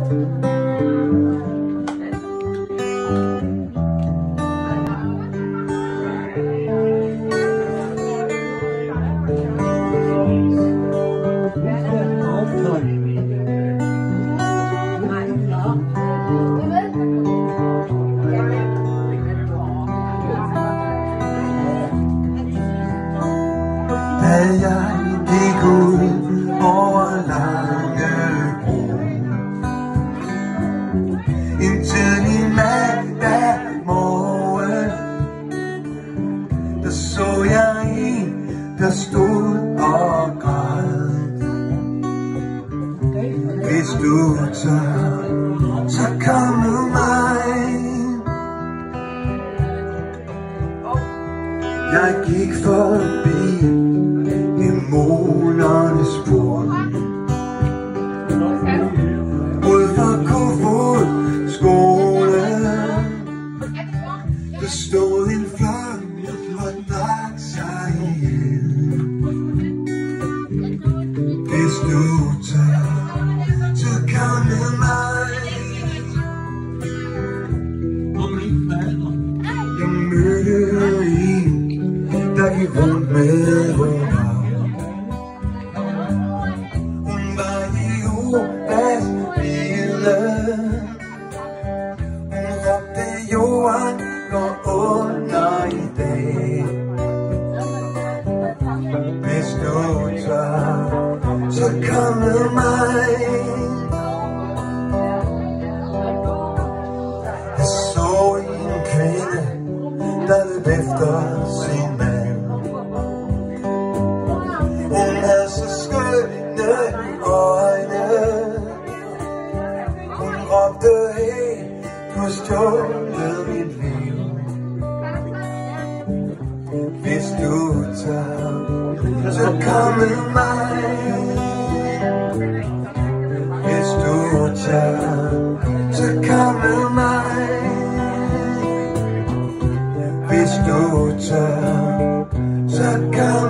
แต่อย่างที่คุณoverlanger på indtil en mandag morgen, der så jeg en, der stod og græd. Hvis du tør, så kom med mig. Jeg gik forbi månernes port, ud fra Kofod skole. Der stod en flok og drak sig ihjel. Hvis du tør, så kom med mig. Jeg mødte en, der gik rundt med hunder. Jorden går under i dag. Hvis du tør, så kom med mig. Jeg så en kvinde, der løb efter sin mand. Hun havde så skønne øjne. Hun råbte, hey, du har stjålet mit liv. Hvis du tør, så kom med mig. Hvis du tør, så kom med mig. Hvis du tør, så kom